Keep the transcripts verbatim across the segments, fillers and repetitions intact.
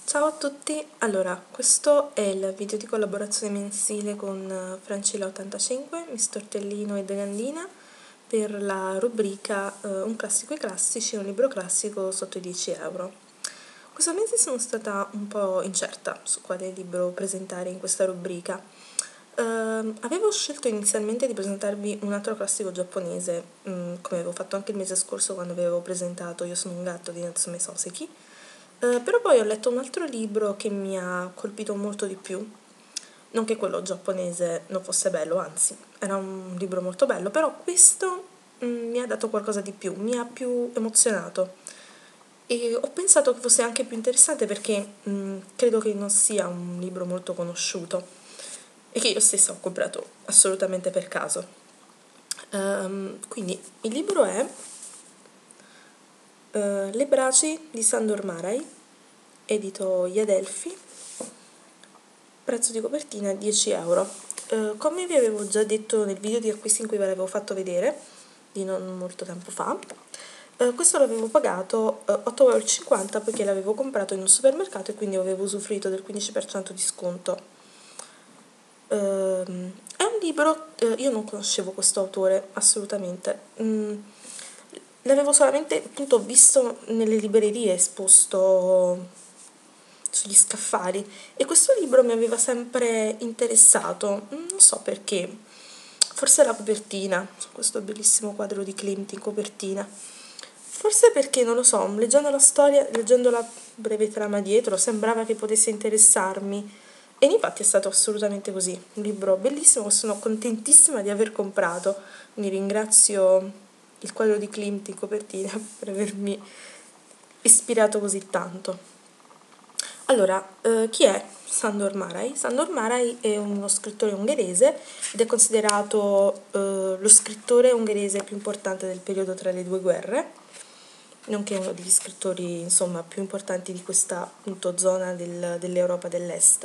Ciao a tutti, allora questo è il video di collaborazione mensile con Francilla ottantacinque, Miss Tortellino e De Gandina per la rubrica eh, Un classico e classici, un libro classico sotto i dieci euro. Questo mese sono stata un po' incerta su quale libro presentare in questa rubrica. Uh, avevo scelto inizialmente di presentarvi un altro classico giapponese, um, come avevo fatto anche il mese scorso quando vi avevo presentato Io sono un gatto di Natsume Soseki. Uh, però poi ho letto un altro libro che mi ha colpito molto di più, non che quello giapponese non fosse bello, anzi, era un libro molto bello, però questo mm, mi ha dato qualcosa di più, mi ha più emozionato e ho pensato che fosse anche più interessante perché mm, credo che non sia un libro molto conosciuto e che io stessa ho comprato assolutamente per caso. Um, quindi il libro è uh, Le braci di Sandor Marai, edito Iadelphi, prezzo di copertina dieci euro. Uh, come vi avevo già detto nel video di acquisti in cui ve l'avevo fatto vedere, di non molto tempo fa, uh, questo l'avevo pagato uh, otto euro e cinquanta perché l'avevo comprato in un supermercato e quindi avevo usufruito del quindici per cento di sconto. Uh, è un libro, uh, io non conoscevo questo autore assolutamente, mm, l'avevo solamente appunto visto nelle librerie esposto sugli scaffali e questo libro mi aveva sempre interessato, non so perché, forse la copertina, questo bellissimo quadro di Klimt in copertina, forse perché non lo so, leggendo la storia, leggendo la breve trama dietro, sembrava che potesse interessarmi. E infatti è stato assolutamente così, un libro bellissimo, sono contentissima di aver comprato, quindi ringrazio il quadro di Klimt in copertina per avermi ispirato così tanto. Allora, eh, chi è Sandor Marai? Sandor Marai è uno scrittore ungherese ed è considerato eh, lo scrittore ungherese più importante del periodo tra le due guerre, nonché uno degli scrittori insomma più importanti di questa appunto zona del, dell'Europa dell'Est.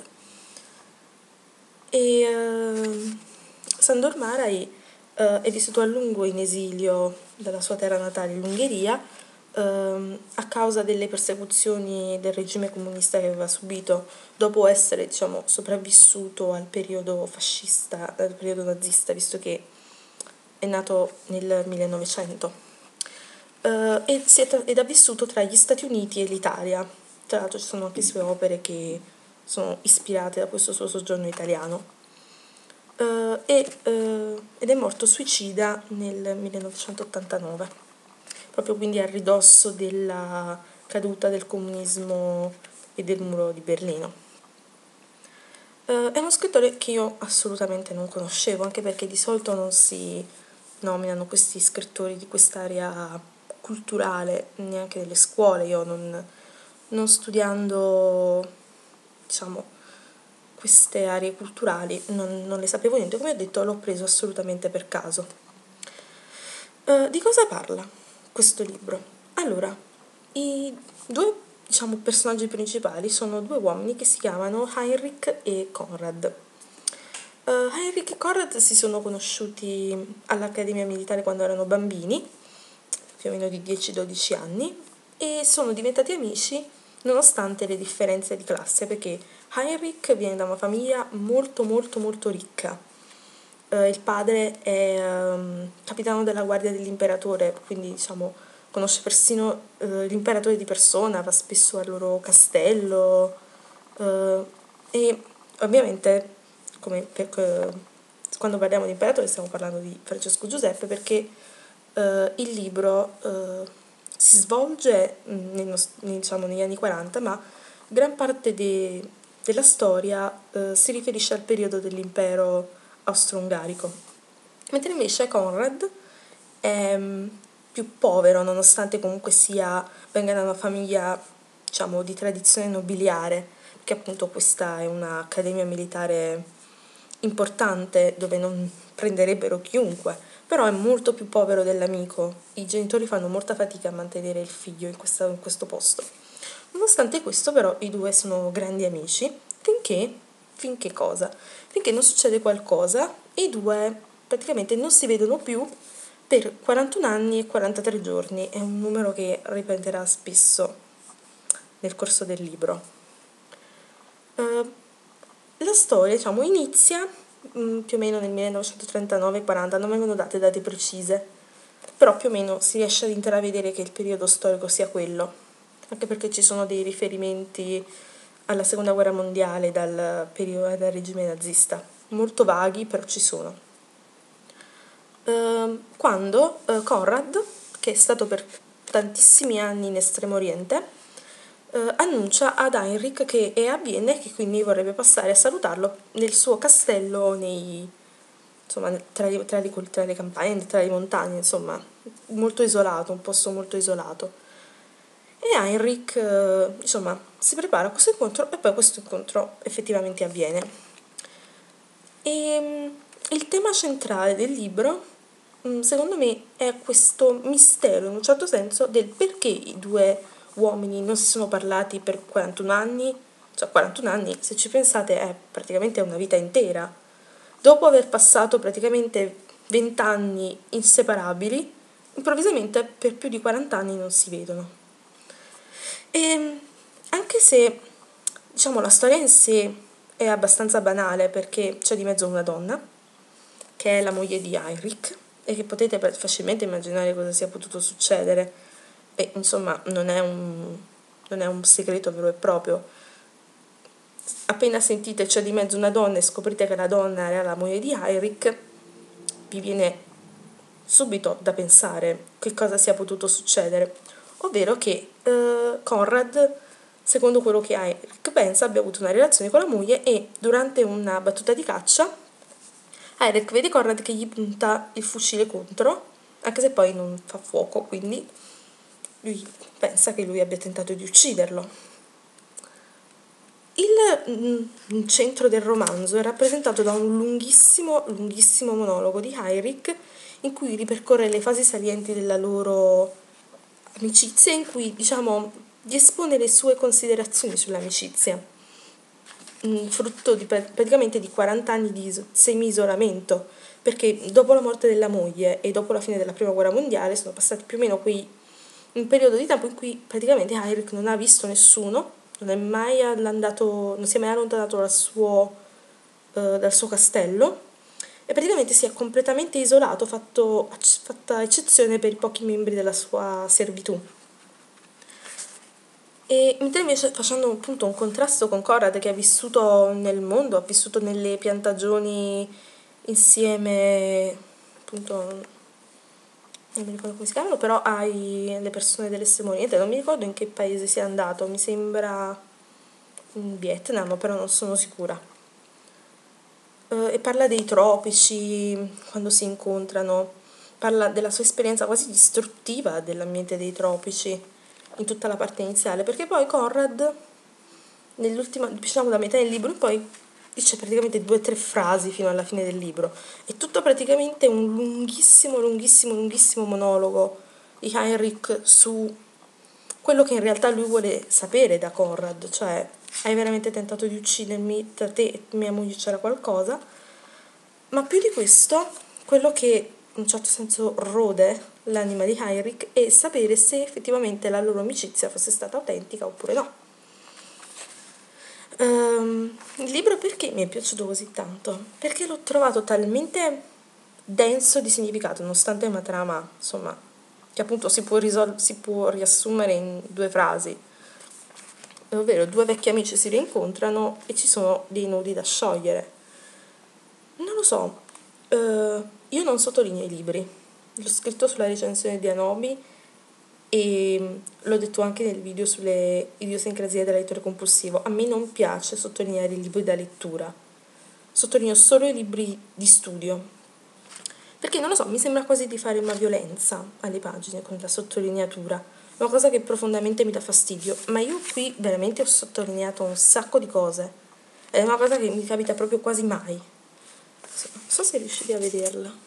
E uh, Sandor Marai uh, è vissuto a lungo in esilio dalla sua terra natale, l'Ungheria, uh, a causa delle persecuzioni del regime comunista che aveva subito dopo essere, diciamo, sopravvissuto al periodo fascista, al periodo nazista, visto che è nato nel millenovecento. Uh, ed, tra- ed ha vissuto tra gli Stati Uniti e l'Italia. Tra l'altro ci sono anche sue opere che sono ispirate da questo suo soggiorno italiano. Uh, e, uh, ed è morto suicida nel millenovecentottantanove, proprio quindi a ridosso della caduta del comunismo e del muro di Berlino. Uh, è uno scrittore che io assolutamente non conoscevo, anche perché di solito non si nominano questi scrittori di quest'area culturale neanche nelle scuole. Io non, non studiando, diciamo, queste aree culturali non, non le sapevo niente, come ho detto l'ho preso assolutamente per caso. Uh, di cosa parla questo libro? Allora, i due diciamo personaggi principali sono due uomini che si chiamano Heinrich e Konrad. Uh, Heinrich e Konrad si sono conosciuti all'Accademia Militare quando erano bambini, più o meno di dieci dodici anni, e sono diventati amici nonostante le differenze di classe, perché Heinrich viene da una famiglia molto molto molto ricca. Uh, il padre è um, capitano della guardia dell'imperatore, quindi diciamo conosce persino uh, l'imperatore di persona, va spesso al loro castello uh, e ovviamente come per, uh, quando parliamo di imperatore stiamo parlando di Francesco Giuseppe perché uh, il libro uh, si svolge nei, diciamo, negli anni quaranta, ma gran parte de, della storia uh, si riferisce al periodo dell'impero austro-ungarico, mentre invece Conrad è più povero, nonostante comunque sia venga da una famiglia, diciamo, di tradizione nobiliare, perché appunto questa è un'accademia militare importante dove non prenderebbero chiunque, però è molto più povero dell'amico. I genitori fanno molta fatica a mantenere il figlio in, questa, in questo posto. Nonostante questo, però, i due sono grandi amici, finché, finché cosa? Finché non succede qualcosa e i due praticamente non si vedono più per quarantuno anni e quarantatré giorni. È un numero che ripeterà spesso nel corso del libro. Uh, la storia, diciamo, inizia mh, più o meno nel millenovecentotrentanove quaranta, non vengono date date precise, però più o meno si riesce ad intravedere che il periodo storico sia quello, anche perché ci sono dei riferimenti alla seconda guerra mondiale dal periodo del regime nazista, molto vaghi però ci sono. Uh, quando uh, Conrad, che è stato per tantissimi anni in Estremo Oriente, Uh, annuncia ad Heinrich che è a Vienna e che quindi vorrebbe passare a salutarlo nel suo castello nei, insomma, tra, le, tra, le, tra le campagne, tra le montagne, insomma, molto isolato, un posto molto isolato. E Heinrich, uh, insomma, si prepara a questo incontro e poi questo incontro effettivamente avviene. E um, il tema centrale del libro, um, secondo me, è questo mistero, in un certo senso, del perché i due uomini non si sono parlati per quarantuno anni, cioè quarantuno anni, se ci pensate, è praticamente una vita intera. Dopo aver passato praticamente venti anni inseparabili, improvvisamente per più di quaranta anni non si vedono. E anche se, diciamo, la storia in sé è abbastanza banale perché c'è di mezzo una donna, che è la moglie di Heinrich, e che potete facilmente immaginare cosa sia potuto succedere. E insomma non è un, non è un segreto vero e proprio. Appena sentite c'è di mezzo una donna e scoprite che la donna era la moglie di Heinrich, vi viene subito da pensare che cosa sia potuto succedere, ovvero che eh, Conrad, secondo quello che Heinrich pensa, abbia avuto una relazione con la moglie e durante una battuta di caccia Heinrich vede Conrad che gli punta il fucile contro, anche se poi non fa fuoco, quindi lui pensa che lui abbia tentato di ucciderlo. Il mm, centro del romanzo è rappresentato da un lunghissimo, lunghissimo monologo di Heinrich in cui ripercorre le fasi salienti della loro amicizia, in cui, diciamo, gli espone le sue considerazioni sull'amicizia, mm, frutto di, praticamente di quaranta anni di semi-isolamento, perché dopo la morte della moglie e dopo la fine della prima guerra mondiale sono passati più o meno quei un periodo di tempo in cui praticamente Heinrich non ha visto nessuno, non è mai andato, non si è mai allontanato dal suo, eh, dal suo castello e praticamente si è completamente isolato, fatto, fatta eccezione per i pochi membri della sua servitù. E mentre invece facendo appunto un contrasto con Conrad che ha vissuto nel mondo, ha vissuto nelle piantagioni insieme appunto non mi ricordo come si chiamano, però hai le persone dell'estremo oriente, non mi ricordo in che paese sia andato, mi sembra in Vietnam, però non sono sicura. Uh, e parla dei tropici quando si incontrano, parla della sua esperienza quasi distruttiva dell'ambiente dei tropici in tutta la parte iniziale, perché poi Conrad, nell'ultima, diciamo da metà del libro in poi, dice praticamente due o tre frasi fino alla fine del libro. È tutto praticamente un lunghissimo, lunghissimo, lunghissimo monologo di Heinrich su quello che in realtà lui vuole sapere da Conrad, cioè hai veramente tentato di uccidermi, tra te e mia moglie c'era qualcosa, ma più di questo, quello che in un certo senso rode l'anima di Heinrich è sapere se effettivamente la loro amicizia fosse stata autentica oppure no. Um, il libro perché mi è piaciuto così tanto? Perché l'ho trovato talmente denso di significato, nonostante una trama, insomma, che appunto si può, risol- si può riassumere in due frasi, ovvero due vecchi amici si rincontrano e ci sono dei nodi da sciogliere. Non lo so, uh, io non sottolineo i libri, l'ho scritto sulla recensione di Anobi e l'ho detto anche nel video sulle idiosincrasie del lettore compulsivo. A me non piace sottolineare i libri da lettura, sottolineo solo i libri di studio, perché non lo so, mi sembra quasi di fare una violenza alle pagine con la sottolineatura, una cosa che profondamente mi dà fastidio, ma io qui veramente ho sottolineato un sacco di cose, è una cosa che mi capita proprio quasi mai. Non so se riuscite a vederla.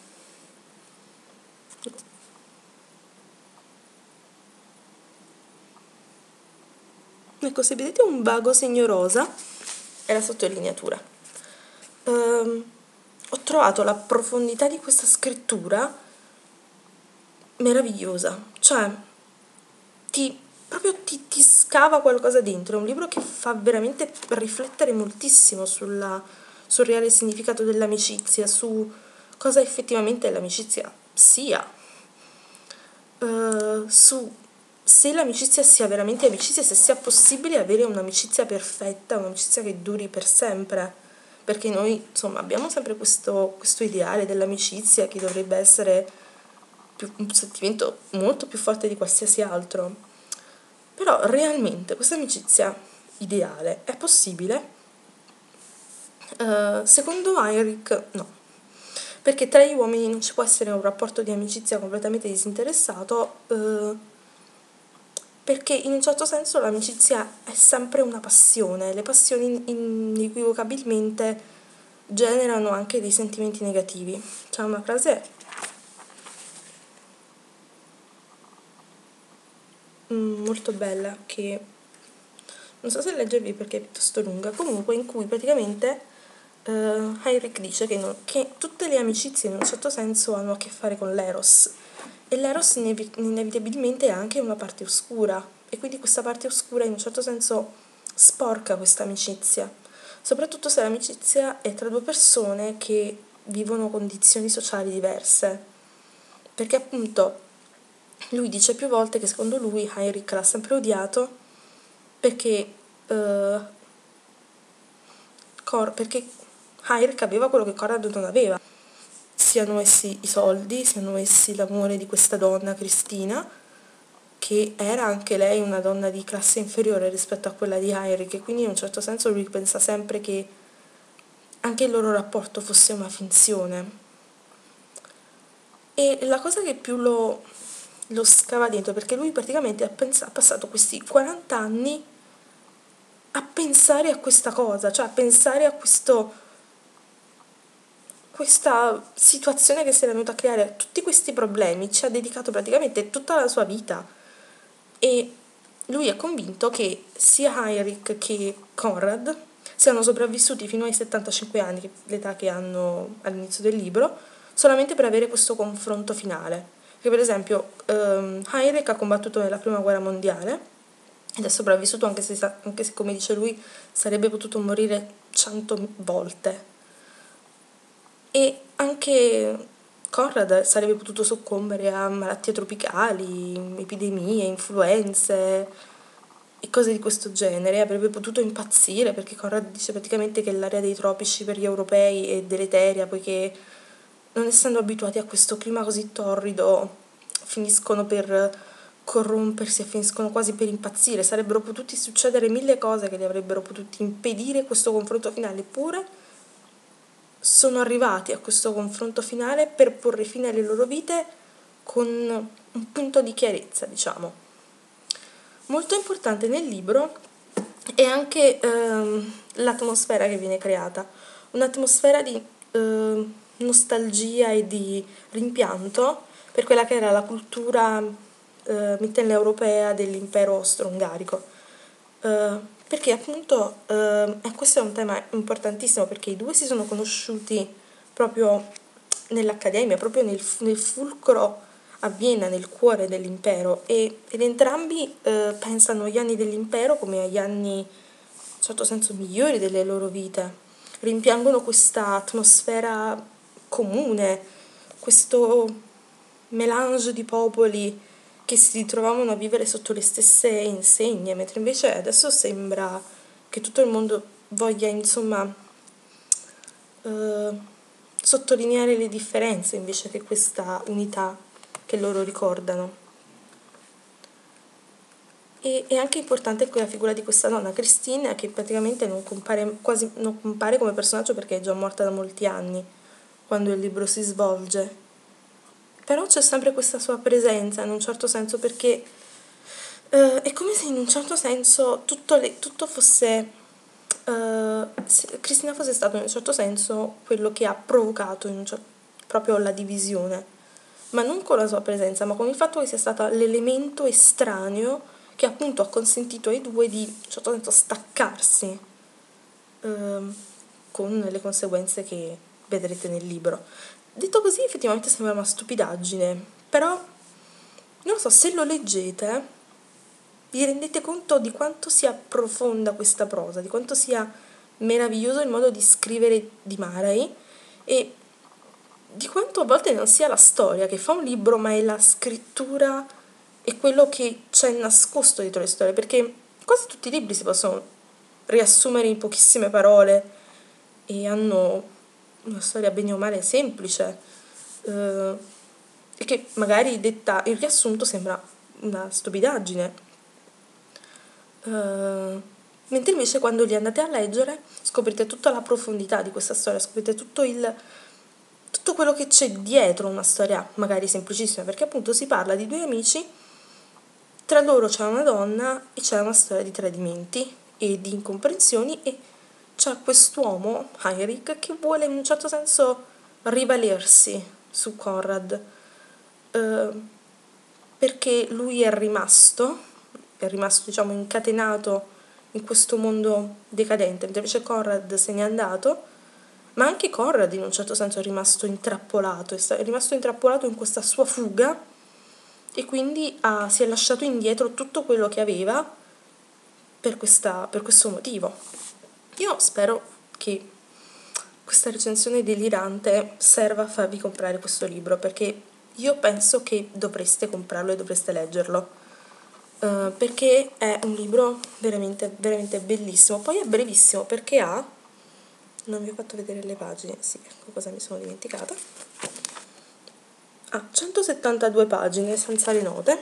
Ecco, se vedete un vago segno rosa è la sottolineatura. Um, ho trovato la profondità di questa scrittura meravigliosa, cioè ti, proprio ti, ti scalda cava qualcosa dentro, è un libro che fa veramente riflettere moltissimo sulla, sul reale significato dell'amicizia, su cosa effettivamente l'amicizia sia, uh, su se l'amicizia sia veramente amicizia, se sia possibile avere un'amicizia perfetta, un'amicizia che duri per sempre, perché noi insomma abbiamo sempre questo, questo ideale dell'amicizia che dovrebbe essere più, un sentimento molto più forte di qualsiasi altro, però realmente questa amicizia ideale è possibile? Uh, secondo Heinrich no, perché tra gli uomini non ci può essere un rapporto di amicizia completamente disinteressato, uh, perché in un certo senso l'amicizia è sempre una passione, le passioni inequivocabilmente generano anche dei sentimenti negativi. C'è una frase mm, molto bella che non so se leggervi perché è piuttosto lunga, comunque in cui praticamente uh, Heinrich dice che, non, che tutte le amicizie in un certo senso hanno a che fare con l'eros, e l'eros inevi- inevitabilmente è anche una parte oscura, e quindi questa parte oscura in un certo senso sporca questa amicizia, soprattutto se l'amicizia è tra due persone che vivono condizioni sociali diverse, perché appunto lui dice più volte che secondo lui Heinrich l'ha sempre odiato perché, uh, Cor- perché Heinrich aveva quello che Conrad non aveva, siano essi i soldi, siano essi l'amore di questa donna Cristina, che era anche lei una donna di classe inferiore rispetto a quella di Heinrich, e quindi in un certo senso lui pensa sempre che anche il loro rapporto fosse una finzione. E la cosa che più lo, lo scava dentro, perché lui praticamente ha, pens- ha passato questi quaranta anni a pensare a questa cosa, cioè a pensare a questo questa situazione che si era venuta a creare, tutti questi problemi, ci ha dedicato praticamente tutta la sua vita, e lui è convinto che sia Heinrich che Conrad siano sopravvissuti fino ai settantacinque anni, l'età che hanno all'inizio del libro, solamente per avere questo confronto finale. Che per esempio ehm, Heinrich ha combattuto nella prima guerra mondiale ed è sopravvissuto, anche se, anche se come dice lui sarebbe potuto morire cento volte, e anche Conrad sarebbe potuto soccombere a malattie tropicali, epidemie, influenze e cose di questo genere, avrebbe potuto impazzire, perché Conrad dice praticamente che l'area dei tropici per gli europei è deleteria, poiché non essendo abituati a questo clima così torrido finiscono per corrompersi e finiscono quasi per impazzire. Sarebbero potuti succedere mille cose che li avrebbero potuti impedire questo confronto finale, eppure sono arrivati a questo confronto finale per porre fine alle loro vite con un punto di chiarezza, diciamo. Molto importante nel libro è anche ehm, l'atmosfera che viene creata, un'atmosfera di eh, nostalgia e di rimpianto per quella che era la cultura eh, mitteleuropea dell'impero austro-ungarico. Eh, perché appunto eh, e questo è un tema importantissimo, perché i due si sono conosciuti proprio nell'accademia, proprio nel, nel fulcro a Vienna, nel cuore dell'impero, e, ed entrambi eh, pensano agli anni dell'impero come agli anni, in un certo senso, migliori delle loro vite. Rimpiangono questa atmosfera comune, questo melange di popoli che si ritrovavano a vivere sotto le stesse insegne, mentre invece adesso sembra che tutto il mondo voglia, insomma, eh, sottolineare le differenze invece che questa unità che loro ricordano. E è anche importante la figura di questa donna, Cristina, che praticamente non compare, quasi, non compare come personaggio perché è già morta da molti anni quando il libro si svolge. Però c'è sempre questa sua presenza in un certo senso, perché eh, è come se in un certo senso tutto, le, tutto fosse... eh, se Cristina fosse stato in un certo senso quello che ha provocato in un cer- proprio la divisione, ma non con la sua presenza, ma con il fatto che sia stata l'elemento estraneo che appunto ha consentito ai due di, in un certo senso, staccarsi, ehm, con le conseguenze che vedrete nel libro. Detto così effettivamente sembra una stupidaggine, però non lo so, se lo leggete vi rendete conto di quanto sia profonda questa prosa, di quanto sia meraviglioso il modo di scrivere di Marai e di quanto a volte non sia la storia che fa un libro, ma è la scrittura e quello che c'è nascosto dietro le storie, perché quasi tutti i libri si possono riassumere in pochissime parole e hanno una storia bene o male semplice, eh, e che magari detta il riassunto sembra una stupidaggine. Uh, mentre invece quando li andate a leggere scoprite tutta la profondità di questa storia, scoprite tutto il tutto quello che c'è dietro una storia magari semplicissima, perché appunto si parla di due amici, tra loro c'è una donna e c'è una storia di tradimenti e di incomprensioni e c'è quest'uomo, Heinrich, che vuole in un certo senso rivalersi su Conrad, eh, perché lui è rimasto è rimasto diciamo incatenato in questo mondo decadente, mentre invece Conrad se n'è andato, ma anche Conrad in un certo senso è rimasto intrappolato, è rimasto intrappolato in questa sua fuga e quindi ha, si è lasciato indietro tutto quello che aveva per, questa, per questo motivo. Io spero che questa recensione delirante serva a farvi comprare questo libro, perché io penso che dovreste comprarlo e dovreste leggerlo. Uh, perché è un libro veramente veramente bellissimo. Poi è brevissimo perché ha, non vi ho fatto vedere le pagine, sì, ecco cosa mi sono dimenticata, ha centosettantadue pagine senza le note,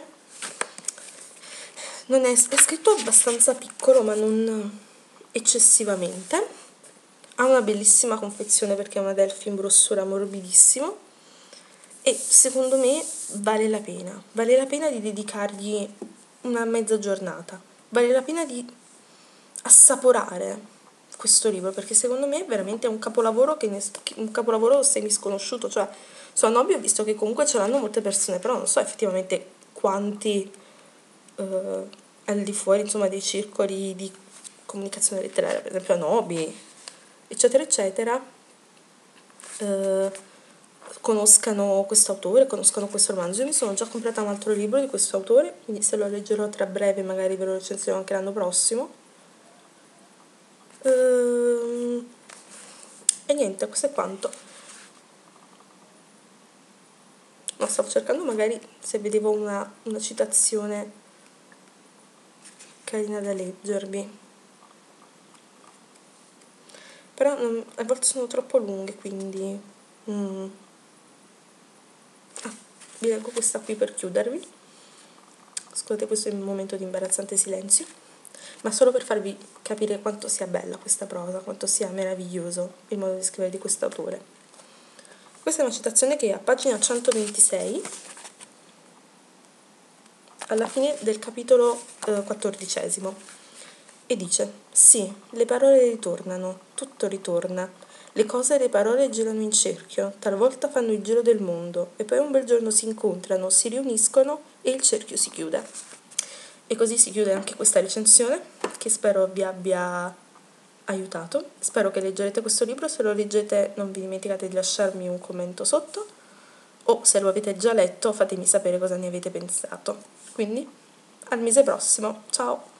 non è, è scritto abbastanza piccolo ma non eccessivamente, ha una bellissima confezione perché è un adelphi in brossura morbidissimo e secondo me vale la pena, vale la pena di dedicargli una mezza giornata, vale la pena di assaporare questo libro perché secondo me veramente è un capolavoro che ne, un capolavoro semi sconosciuto, cioè su Anobi ho visto che comunque ce l'hanno molte persone, però non so effettivamente quanti eh, al di fuori insomma dei circoli di comunicazione letteraria, per esempio Anobi eccetera eccetera, eh, conoscano questo autore, conoscano questo romanzo. Io mi sono già comprata un altro libro di questo autore, quindi se lo leggerò tra breve magari ve lo recensirò anche l'anno prossimo. Ehm, e niente, questo è quanto. No, stavo cercando magari se vedevo una, una citazione carina da leggervi. Però non, a volte sono troppo lunghe, quindi... Mm. Ah, vi leggo questa qui per chiudervi. Scusate, questo è un momento di imbarazzante silenzio, ma solo per farvi capire quanto sia bella questa prosa, quanto sia meraviglioso il modo di scrivere di quest'autore. Questa è una citazione che è a pagina centoventisei, alla fine del capitolo eh, quattordicesimo, e dice: sì, le parole ritornano, tutto ritorna, le cose e le parole girano in cerchio, talvolta fanno il giro del mondo, e poi un bel giorno si incontrano, si riuniscono e il cerchio si chiude. E così si chiude anche questa recensione, che spero vi abbia aiutato. Spero che leggerete questo libro, se lo leggete non vi dimenticate di lasciarmi un commento sotto, o se lo avete già letto fatemi sapere cosa ne avete pensato. Quindi, al mese prossimo, ciao!